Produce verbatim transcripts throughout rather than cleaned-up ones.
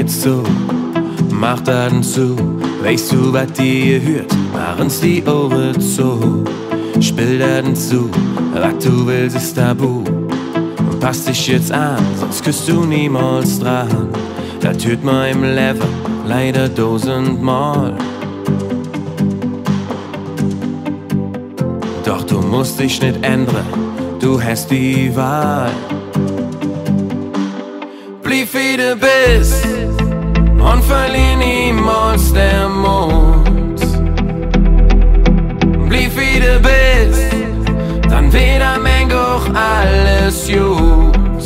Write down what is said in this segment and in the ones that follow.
jetzt so, mach dann zu, weißt du, was dir hört, machen's die Ohren zu. Spiel dann zu, was du willst ist tabu. Und pass dich jetzt an, sonst küsst du niemals dran. Das hört man im Leben leider tausendmal. Doch du musst dich nicht ändern, du hast die Wahl. Blieb wie du bist und verlier niemals den Mut. Blieb wie du bist, dann wird am Ende auch alles gut.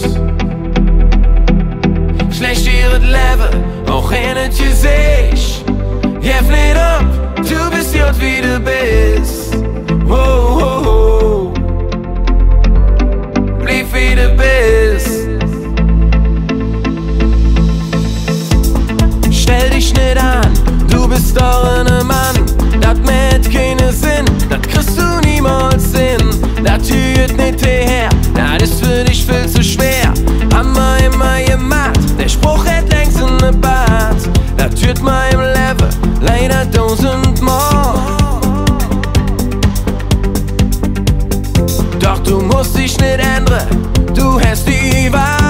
Schlecht ihret Leben, auch in das Gesicht. Jef nicht ab, du bist jut wie du bist. Oh, oh, oh. Blieb wie du bist. Stell dich nicht an, du bist doch ein Mann. Das macht keinen Sinn, das kriegst du niemals hin. Das tut nicht hierher, das ist für dich viel zu schwer. Haben wir immer gemacht, der Spruch hat längst in ne Bart. Das tut mir im Leben leider tausendmal. Doch du musst dich nicht ändern, du hast die Wahl.